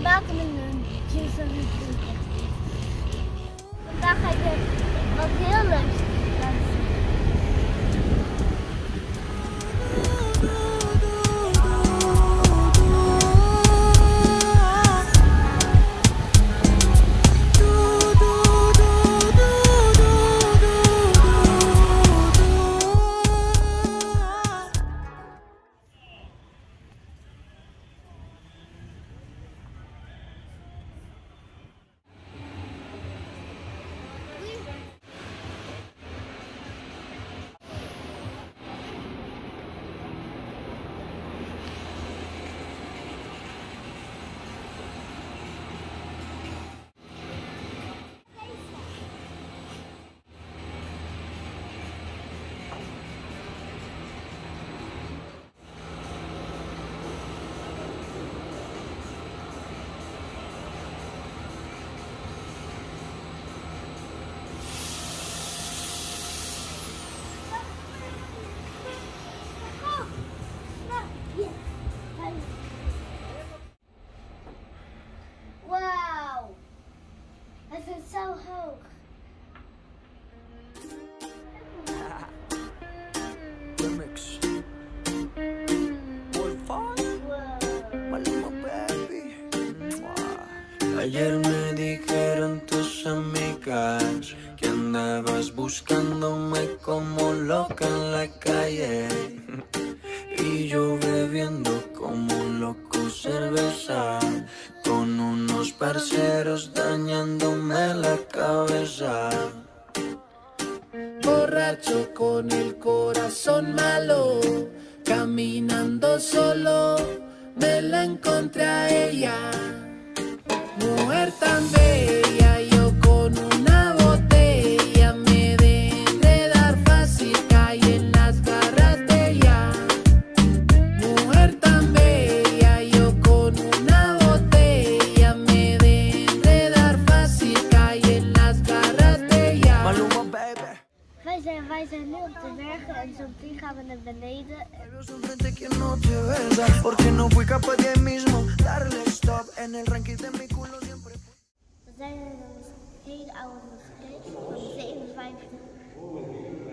maken een juice van het drinken. Vandaag ga ik wat heel leuks laten zien. Wauw, het is zo hoog. Remix. Maluma, baby. Ayer me dijeron tus amigas que andabas buscándome como loca en la calle. Y yo bebiendo como un loco cerveza, con unos parceros dañándome la cabeza. Borracho con el corazón malo, caminando solo, me la encontré a ella. Mujer tan bella, yo con una botella me de enredar fácil, caí en las garras de ella. Mujer tan bella, yo con una botella me de enredar fácil, caí en las garras de ella. Maluma, baby. Wij zijn nu op de bergen en zo meteen gaan we naar beneden. We zijn in een hele oude moskee van 57.